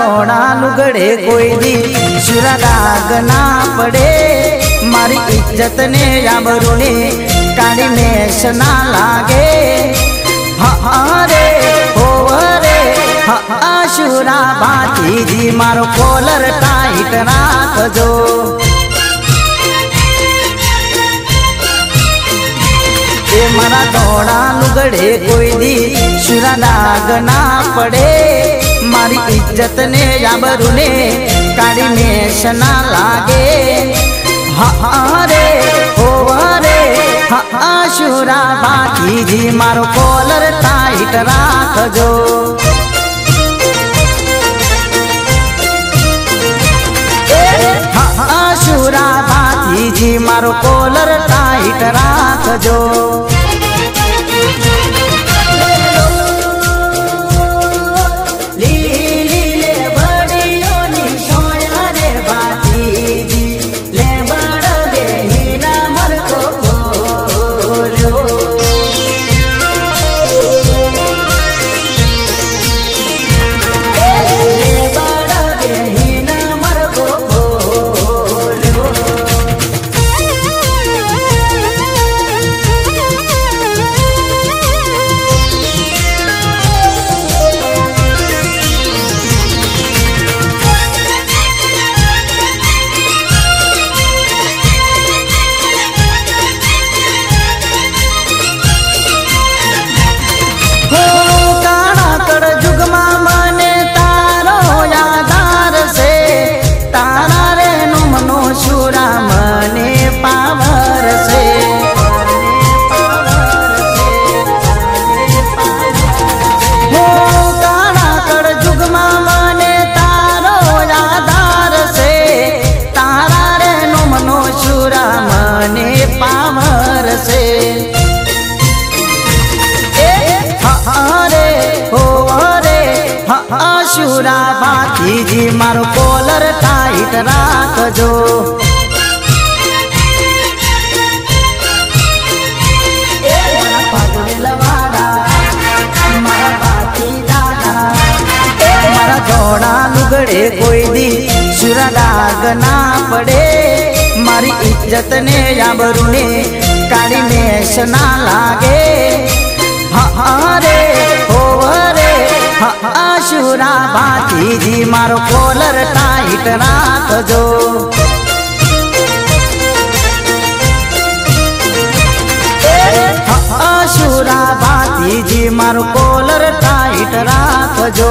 धोड़ा लुगड़े कोई दी शुरा दाग ना पड़े, मारी इज्जत ने आबरू ने काली मेष ना लागे। हरे हो रे शुरा भाती जी मारो कॉलर टाइट राखजो। ए मारा धोड़ा लुगड़े कोई दी शुरा दाग ना पड़े, मारी इज्जत ने आबरू ने काली मेष ना लागे। हरे हो रे शुरा भाती जी मारो कॉलर टाइट राखजो। शुरा भाती जी मारो कॉलर टाइट राखजो। शुरा भाती जी मारो कॉलर टाइट राखजो। मारा धोड़ा लुगड़े कोई दी शुरा दाग ना पड़े, मारी इज्जत ने आबरू ने काली मेष ना लागे। हरे हो रे शुरा भाती जी मारो कॉलर टाइट राखजो। शुरा भाती जी मारो कॉलर टाइट राखजो।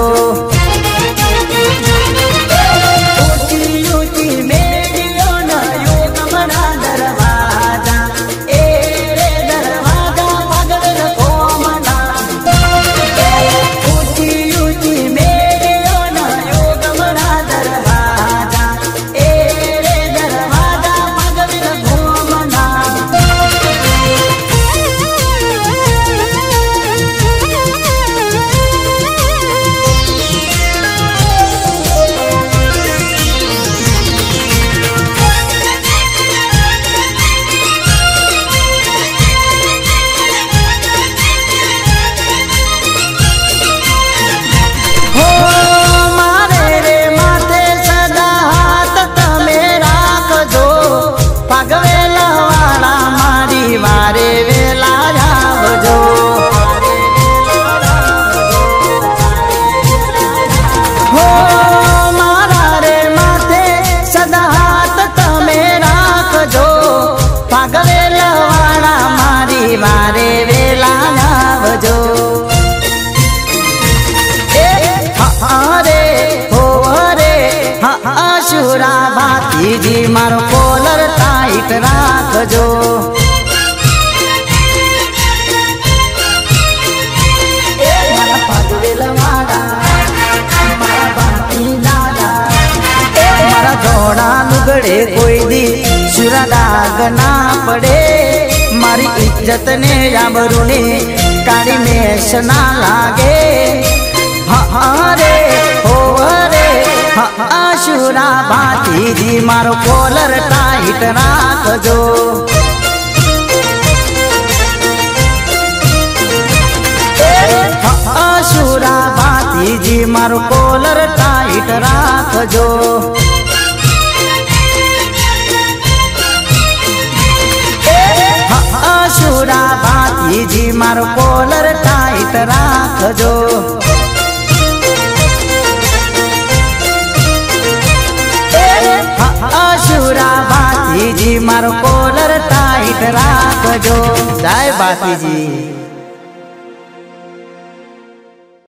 मारे वेला लावजो। हरे हो रे शुरा भाती जी मारो कॉलर टाइट राखजो। मारा धोड़ा लुगड़े कोई दी शुरा दाग ना पड़े, मारी इज्जत ने आबरू ने काली मेष ना लागे। हरे हो रे शुरा भाती जी मारो कॉलर टाइट राखजो। शुरा भाती बातीजी मारो कोलर टाइट राखजो। आशुरा बातीजी मारो कोलर टाइट राखजो। आशुरा बातीजी मारो कोलर टाइट राखजो। जय बातीजी।